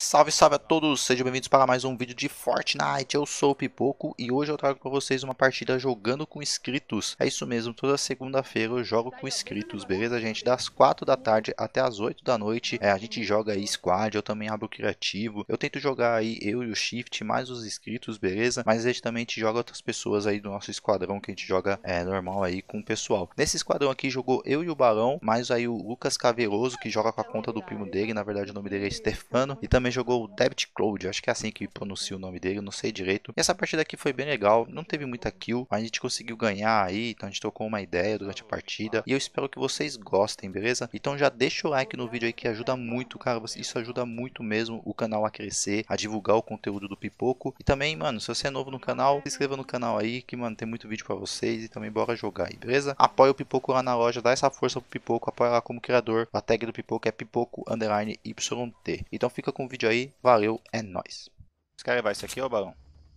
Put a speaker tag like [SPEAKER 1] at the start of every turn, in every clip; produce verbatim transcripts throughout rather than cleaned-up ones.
[SPEAKER 1] Salve, salve a todos, sejam bem-vindos para mais um vídeo de Fortnite. Eu sou o Pipoco e hoje eu trago para vocês uma partida jogando com inscritos. É isso mesmo, toda segunda-feira eu jogo com inscritos, beleza, gente? Das quatro da tarde até as oito da noite, é, a gente joga aí squad, eu também abro criativo. Eu tento jogar aí eu e o Shift, mais os inscritos, beleza? Mas a gente também te joga outras pessoas aí do nosso esquadrão, que a gente joga é, normal aí com o pessoal. Nesse esquadrão aqui jogou eu e o Barão, mais aí o Lucas Caveiroso, que joga com a conta do primo dele, na verdade o nome dele é Stefano. E também jogou o Debit Cloud, acho que é assim que pronuncia o nome dele, não sei direito. E essa partida aqui foi bem legal, não teve muita kill, mas a gente conseguiu ganhar aí, então a gente trocou uma ideia durante a partida. E eu espero que vocês gostem, beleza? Então já deixa o like no vídeo aí que ajuda muito, cara, isso ajuda muito mesmo o canal a crescer, a divulgar o conteúdo do Pipoco. E também, mano, se você é novo no canal, se inscreva no canal aí, que, mano, tem muito vídeo pra vocês e também bora jogar aí, beleza? Apoia o Pipoco lá na loja, dá essa força pro Pipoco, apoia lá como criador. A tag do Pipoco é Pipoco underline Y T. Então fica com o vídeo aí, valeu, é nóis. Você quer levar isso aqui, ô Balão?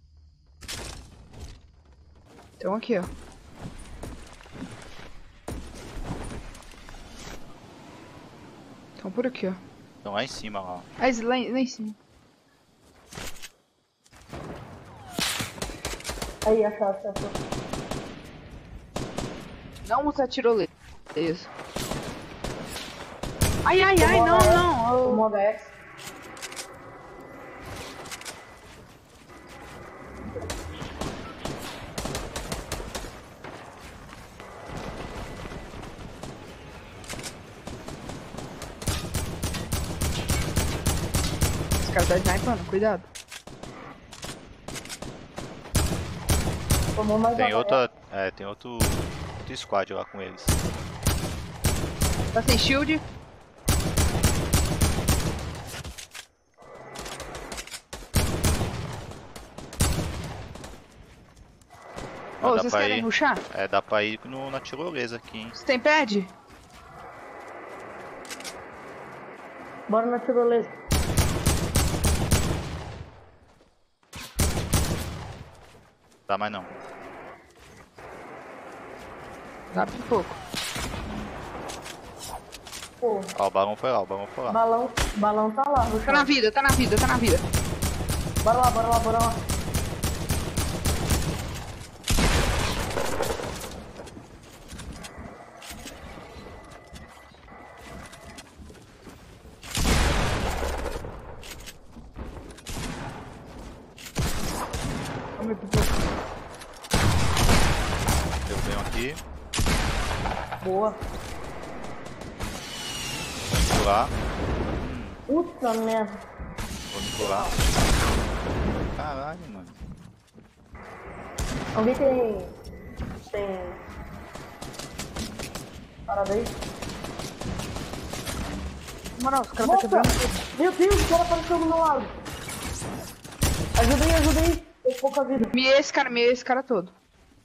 [SPEAKER 2] Então aqui, ó. Então por aqui, ó.
[SPEAKER 1] Então lá em cima, lá.
[SPEAKER 2] Ah, esse lá, em- lá em cima.
[SPEAKER 3] Aí, achou, achou, achou.
[SPEAKER 2] Não usa tirolesa. Isso. Ai, ai, ai,
[SPEAKER 3] Tomou
[SPEAKER 2] não,
[SPEAKER 3] H S,
[SPEAKER 2] não.
[SPEAKER 3] Tomou H S.
[SPEAKER 2] Esse cara tá snipando, cuidado.
[SPEAKER 3] Tomou mais
[SPEAKER 1] Tem
[SPEAKER 3] H S.
[SPEAKER 1] outra, é, tem outro, outro squad lá com eles.
[SPEAKER 2] Tá sem shield. Ô,
[SPEAKER 1] Dá
[SPEAKER 2] vocês
[SPEAKER 1] pra
[SPEAKER 2] querem
[SPEAKER 1] ir,
[SPEAKER 2] rushar?
[SPEAKER 1] é, dá pra ir no, na tirolesa aqui, hein?
[SPEAKER 2] Você tem pad?
[SPEAKER 3] Bora na tirolesa.
[SPEAKER 1] Dá mais não.
[SPEAKER 2] Dá pra pouco.
[SPEAKER 3] Pô,
[SPEAKER 1] Ó, o Balão foi lá, o Balão foi lá.
[SPEAKER 3] balão, balão tá lá. no
[SPEAKER 2] Tá
[SPEAKER 3] chão.
[SPEAKER 2] na vida, tá na vida, tá na vida.
[SPEAKER 3] Bora lá, bora lá, bora lá.
[SPEAKER 2] Ô, meu Deus.
[SPEAKER 1] Eu venho aqui,
[SPEAKER 3] Boa.
[SPEAKER 1] vou pular,
[SPEAKER 3] Puta merda.
[SPEAKER 1] vou me pular. Caralho, mano.
[SPEAKER 3] Alguém tem... Tem... Parada aí?
[SPEAKER 2] Moral, os caras tá
[SPEAKER 3] Nossa!
[SPEAKER 2] quebrando.
[SPEAKER 3] Meu Deus, o cara apareceu do meu lado. Ajuda aí, ajuda aí. Tem pouca vida.
[SPEAKER 2] Me esse cara, me esse cara todo.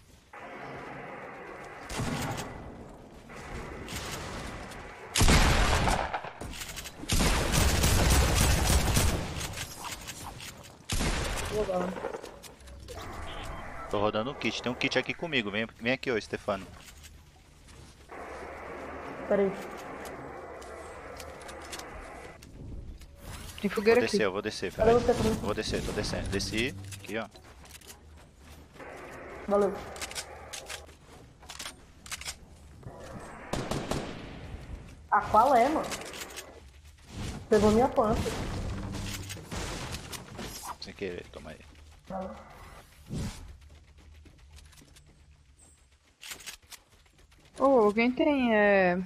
[SPEAKER 1] Tô rodando um kit, tem um kit aqui comigo, vem, vem aqui, ô Stefano.
[SPEAKER 3] Pera aí.
[SPEAKER 2] Tem
[SPEAKER 1] Vou
[SPEAKER 2] fogueira
[SPEAKER 1] descer,
[SPEAKER 2] aqui.
[SPEAKER 1] eu vou descer,
[SPEAKER 3] Cadê
[SPEAKER 1] peraí.
[SPEAKER 3] você, cadê você?
[SPEAKER 1] Vou descer, tô descendo. Desci, aqui ó.
[SPEAKER 3] Valeu. Ah, qual é, mano? Pegou minha pança.
[SPEAKER 1] Sem querer, toma aí.
[SPEAKER 2] Ô, alguém tem, é...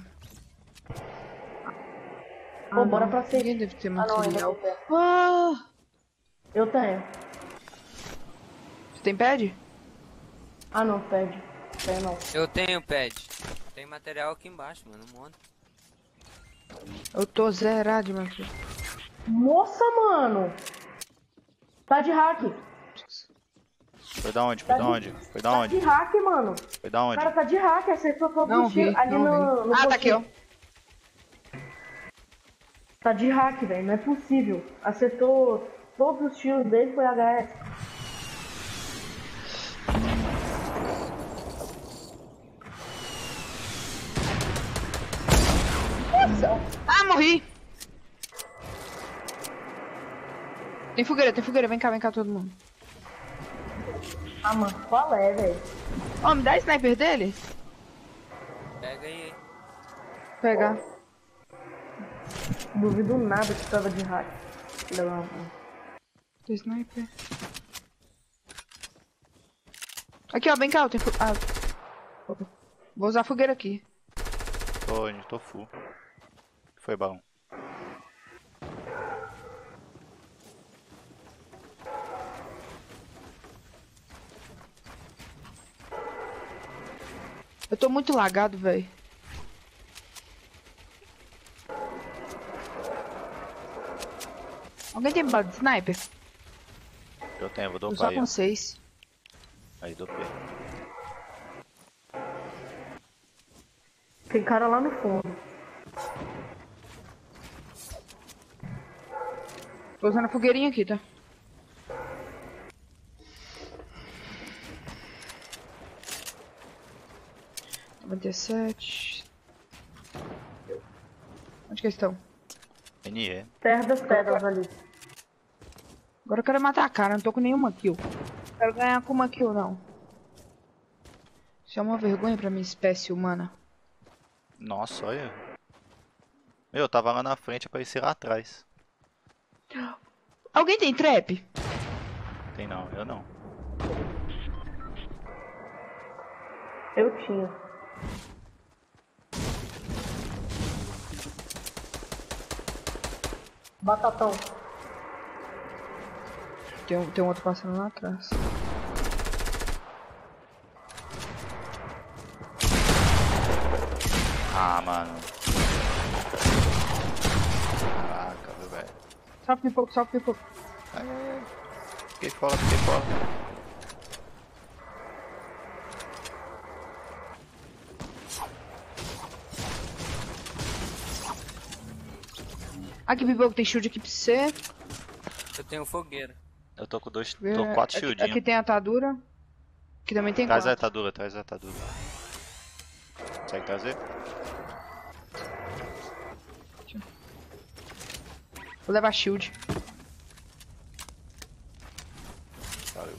[SPEAKER 3] Pô,
[SPEAKER 2] Ah,
[SPEAKER 3] bora
[SPEAKER 2] não.
[SPEAKER 3] pra frente.
[SPEAKER 2] Ninguém deve ter
[SPEAKER 3] Ah, não, ainda
[SPEAKER 2] material.
[SPEAKER 3] não tem.
[SPEAKER 2] Ah!
[SPEAKER 3] Eu tenho.
[SPEAKER 2] Você tem pad?
[SPEAKER 3] Ah, não, pede. Tenho não.
[SPEAKER 4] Eu tenho pad. Tem material aqui embaixo, mano. Um monte.
[SPEAKER 2] Eu tô zerado, meu filho.
[SPEAKER 3] Nossa, mano! Tá de hack.
[SPEAKER 1] Foi da onde? Foi da onde? Foi da
[SPEAKER 3] Tá
[SPEAKER 1] onde?
[SPEAKER 3] de hack, mano.
[SPEAKER 1] Foi da
[SPEAKER 3] O
[SPEAKER 1] onde?
[SPEAKER 3] cara tá de hack, acertou todos
[SPEAKER 2] Não
[SPEAKER 3] os
[SPEAKER 2] vi,
[SPEAKER 3] tiros ali
[SPEAKER 2] não
[SPEAKER 3] no,
[SPEAKER 2] vi.
[SPEAKER 3] no
[SPEAKER 2] Ah, tá aqui, ó.
[SPEAKER 3] postinho. Tá de hack, velho. Não é possível. Acertou todos os tiros dele, foi H S.
[SPEAKER 2] Ah, morri! Tem fogueira, tem fogueira. Vem cá, vem cá todo mundo.
[SPEAKER 3] Ah, mano, qual é, velho?
[SPEAKER 2] Ó, me dá sniper dele?
[SPEAKER 4] Pega aí.
[SPEAKER 2] Pegar.
[SPEAKER 3] Duvido nada que tava de hack. Não.
[SPEAKER 2] Tem sniper. Aqui, ó, vem cá. Tem fo... ah. Vou usar a fogueira aqui.
[SPEAKER 1] Tô, gente, tô full. O que foi, Barão?
[SPEAKER 2] Eu tô muito lagado, velho. Alguém tem bala de sniper?
[SPEAKER 1] Eu tenho, vou
[SPEAKER 2] Tô
[SPEAKER 1] dopar
[SPEAKER 2] só
[SPEAKER 1] aí,
[SPEAKER 2] com
[SPEAKER 1] ó.
[SPEAKER 2] seis.
[SPEAKER 1] Aí, dopei.
[SPEAKER 3] Tem cara lá no fundo.
[SPEAKER 2] Tô usando a fogueirinha aqui, tá? noventa e sete. Onde que eles estão?
[SPEAKER 1] N E.
[SPEAKER 3] Terra das pedras ali.
[SPEAKER 2] Agora eu quero matar a cara, não tô com nenhuma kill. Quero ganhar com uma kill, não. Isso é uma vergonha pra minha espécie humana.
[SPEAKER 1] Nossa, olha. Meu, eu tava lá na frente, apareci lá atrás.
[SPEAKER 2] Alguém tem trap?
[SPEAKER 1] Tem não, eu não.
[SPEAKER 3] Eu tinha. Batatão.
[SPEAKER 2] Tem, um- tem um outro passando lá atrás.
[SPEAKER 1] Ah, mano. Caraca, velho.
[SPEAKER 2] Salve pipoco, salve pipoco.
[SPEAKER 1] Ai, ai, ai. Fiquei fora, fiquei fora.
[SPEAKER 2] Aqui, pipoco, tem shield aqui pra você.
[SPEAKER 4] Eu tenho fogueira.
[SPEAKER 1] Eu tô com dois, tô
[SPEAKER 2] É,
[SPEAKER 1] com quatro
[SPEAKER 2] aqui,
[SPEAKER 1] shieldinhos.
[SPEAKER 2] aqui tem atadura. Aqui também tem
[SPEAKER 1] Traz a
[SPEAKER 2] quatro.
[SPEAKER 1] atadura, traz a atadura. Consegue trazer?
[SPEAKER 2] Vou levar shield.
[SPEAKER 1] Valeu.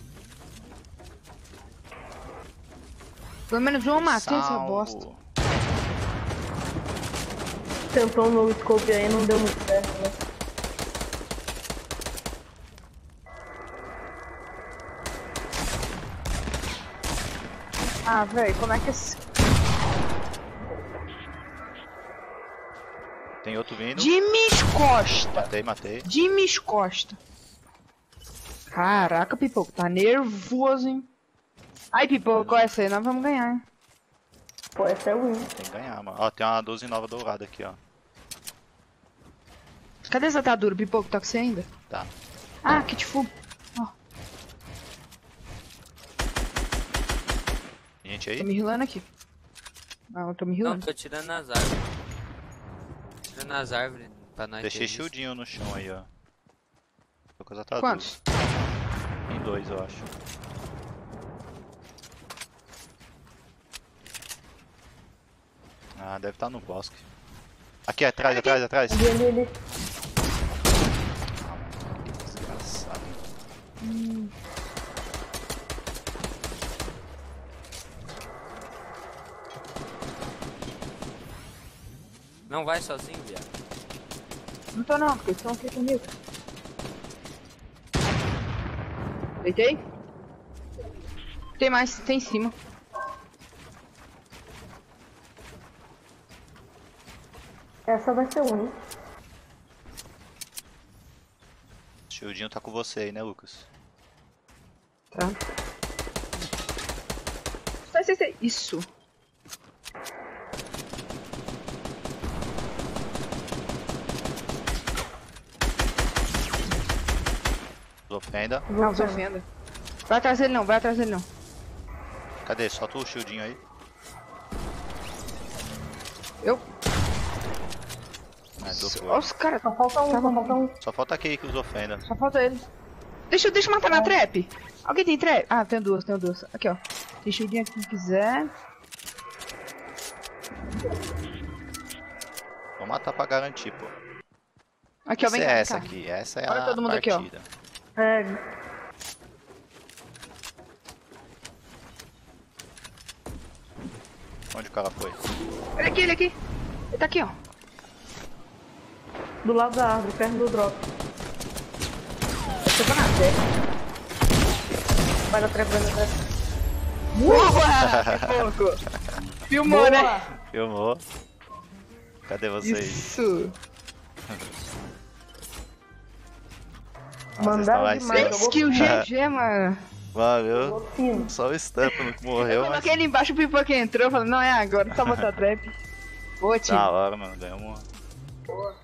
[SPEAKER 2] Pelo menos uma eu matei essa
[SPEAKER 1] Salvo.
[SPEAKER 2] bosta.
[SPEAKER 3] Tentou um no scope aí, não deu muito certo, né?
[SPEAKER 2] Ah, velho, como é que esse...
[SPEAKER 1] Tem outro vindo.
[SPEAKER 2] Dimis Costa.
[SPEAKER 1] Matei, matei.
[SPEAKER 2] Dimis Costa. Caraca, pipoco, tá nervoso, hein? Ai, pipoco, essa aí nós vamos ganhar, hein?
[SPEAKER 3] Pô, essa é win.
[SPEAKER 1] Tem que ganhar, mano. Ó, tem uma doze nova dourada aqui, ó.
[SPEAKER 2] Cadê essa atadura, pipoco? Tá com você ainda?
[SPEAKER 1] Tá.
[SPEAKER 2] Ah, kit full. Ó,
[SPEAKER 1] Tem gente aí?
[SPEAKER 2] tô me healando aqui. Não, eu tô me
[SPEAKER 4] Não,
[SPEAKER 2] healando.
[SPEAKER 4] tô tirando as árvores. Tirando as árvores pra nós
[SPEAKER 1] Deixei
[SPEAKER 4] ter visto.
[SPEAKER 1] shieldinho no chão aí, ó. Tô com as ataduras.
[SPEAKER 2] Quantos?
[SPEAKER 1] Tem dois, eu acho. Ah, deve estar no bosque. Aqui, atrás, atrás, atrás.
[SPEAKER 3] Ali, ali, ali.
[SPEAKER 1] Desgraçado.
[SPEAKER 4] Não vai sozinho, viado.
[SPEAKER 2] Não tô não, porque eles estão aqui comigo. Deitei? Tem mais, tem em cima.
[SPEAKER 3] Essa vai ser win.
[SPEAKER 1] Shieldinho tá com você aí, né, Lucas?
[SPEAKER 2] Tá. Sai, sai, sai. Isso.
[SPEAKER 1] Ofenda.
[SPEAKER 2] Não, ofenda. Vai atrás dele não, vai atrás dele não.
[SPEAKER 1] Cadê? Solta o shieldinho aí.
[SPEAKER 2] Eu.
[SPEAKER 1] Ah, tô
[SPEAKER 2] Olha
[SPEAKER 1] fora.
[SPEAKER 2] os caras.
[SPEAKER 3] Só falta um,
[SPEAKER 2] Tá
[SPEAKER 3] só
[SPEAKER 2] bom.
[SPEAKER 3] falta um.
[SPEAKER 1] Só falta aquele que os ofenda.
[SPEAKER 2] Só falta ele. Deixa, deixa eu matar na trap. Alguém tem trap? Ah, tem duas, tem duas. Aqui, ó. Tem shieldinho aqui quem quiser.
[SPEAKER 1] Vou matar pra garantir, pô.
[SPEAKER 2] Aqui, ó,
[SPEAKER 1] Essa
[SPEAKER 2] vem
[SPEAKER 1] é
[SPEAKER 2] cá, vem
[SPEAKER 1] essa
[SPEAKER 2] cá.
[SPEAKER 1] aqui, essa é
[SPEAKER 2] Olha
[SPEAKER 1] a
[SPEAKER 2] todo mundo aqui, ó.
[SPEAKER 1] partida.
[SPEAKER 3] É,
[SPEAKER 1] Onde o cara foi?
[SPEAKER 2] Ele aqui, ele aqui. Ele tá aqui, ó.
[SPEAKER 3] do lado da árvore, perto do drop.
[SPEAKER 2] Eu tô na trap.
[SPEAKER 3] Vai na trap, vai na trap.
[SPEAKER 2] Boa! Pouco. Filmou, né?
[SPEAKER 1] Filmou. Cadê vocês?
[SPEAKER 2] Isso.
[SPEAKER 3] Mandaram
[SPEAKER 1] lá em
[SPEAKER 3] demais,
[SPEAKER 1] cima.
[SPEAKER 3] jogou
[SPEAKER 2] Skill
[SPEAKER 3] fino.
[SPEAKER 2] G G, mano.
[SPEAKER 1] Valeu.
[SPEAKER 3] Jogou fino.
[SPEAKER 1] Só o Stefano que morreu,
[SPEAKER 2] Eu
[SPEAKER 1] mas
[SPEAKER 2] coloquei ali embaixo, o pipoca entrou. Eu falei, não é agora, só botar trap. Boa, time.
[SPEAKER 1] da hora, mano. Ganhamos uma.
[SPEAKER 3] Boa.